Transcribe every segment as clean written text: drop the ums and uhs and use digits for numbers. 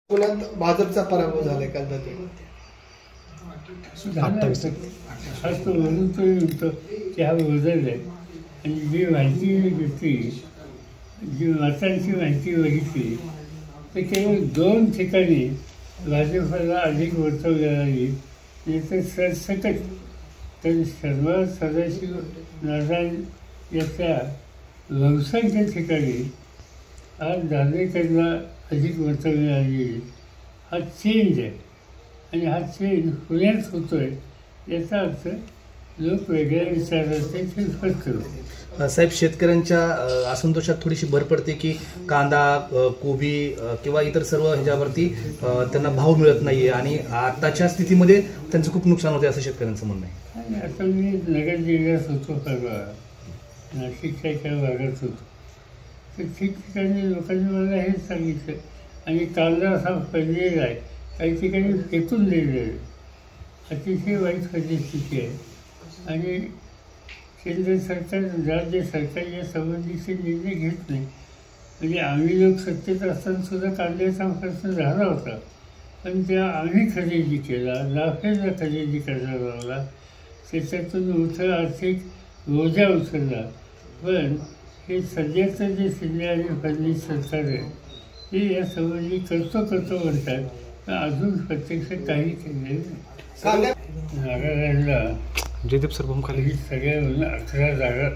पुण्यात भाजपचा पराभव झालाय काल रात्री. त्या बदलले आणि जी माहिती घेतली, जी मतांची माहिती बघितली तर केवळ 2 ठिकाणी भाजपला अधिक वर्तवण्यात आली. तर सरसकट तर शर्मा सदाशिव नारायण याच्या बहुसंख्य ठिकाणी आज जावडेकरला अधिक वर्तवण्यात आली. हा चेंज आहे आणि हा चेंज पुण्यात होतोय याचा अर्थ लोक वेगळ्या विचाराचे ते स्पष्ट होते. साहेब, शेतकऱ्यांच्या असंतोषात थोडीशी भर पडते की कांदा, कोबी किंवा इतर सर्व ह्याच्यावरती त्यांना भाव मिळत नाहीये आणि आताच्या स्थितीमध्ये त्यांचं खूप नुकसान होते असं शेतकऱ्यांचं म्हणणं आहे. आणि आता मी नगर जिल्ह्यात होतो, परवा नाशिकच्या एका भागात होतो, तर ठिकठिकाणी लोकांनी मला हेच सांगितलं. आणि कांदा असा पडलेला आहे, काही ठिकाणी फेकून दिलेलं आहे. अतिशय वाईट परिस्थिती आहे. आणि केंद्र सरकार, राज्य सरकार या संबंधीचे निर्णय घेत नाही. म्हणजे आम्ही लोक सत्तेत असताना सुद्धा कांद्याचा प्रश्न झाला होता, पण त्या आम्ही खरेदी केला, नाफेडला खरेदी करायला लावला, त्याच्यातून मोठं आर्थिक ओझा उचलला. पण हे सध्याचं जे शिंदे आणि फडणवीस सरकार आहे ते या संबंधी करतो म्हणतात, पण अजून प्रत्यक्ष काही केलेलं नाही. नागालँडला जयदीप सर खाली सगळ्या 11 जागा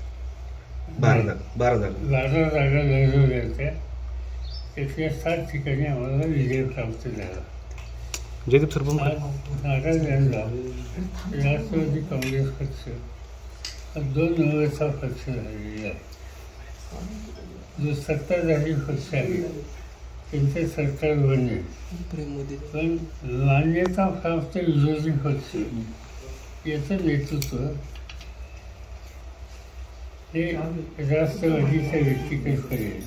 12 जागा लढवल्या होत्या. त्यातल्या 7 ठिकाणी आम्हाला विजय प्राप्त झाला. जयदीप सर नागालँडला राष्ट्रवादी काँग्रेस पक्ष 2 नंबरचा पक्ष झालेला आहे. जो सत्ताधारी पक्ष आहे त्यांचे सरकार बनेल, पण मान्यता प्राप्त विरोधी पक्ष याचं नेतृत्व हे राष्ट्रवादीच्या व्यक्तीकडे करेल.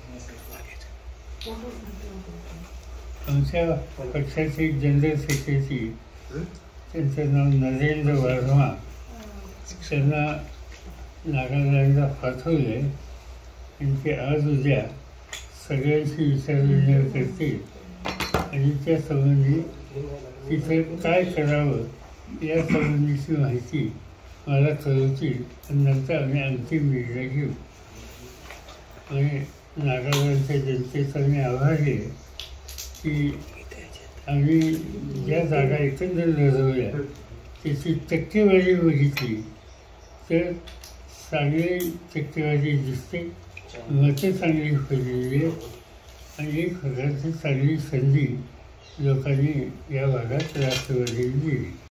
आमच्या पक्षाचे जनरल सेक्रेटरी, त्यांचं नाव नरेंद्र वर्मा, त्यांना नागालँडला पाठवले आणि ते आज उद्या सगळ्यांशी विचारविनिमय करतील आणि त्या संबंधी तिथे काय करावं या संबंधीची माहिती मला कळवतील आणि नंतर आम्ही अंतिम निर्णय घेऊ. आणि नागालँडच्या जनतेचा मी आभारी आहे की आम्ही ज्या जागा एकंदर लढवल्या त्याची टक्केवारी बघितली तर चांगली टक्केवारी दिसते, मतं चांगली पडलेली आहे आणि एक प्रकारची चांगली संधी लोकांनी या भागात राष्ट्रवादीला दिली.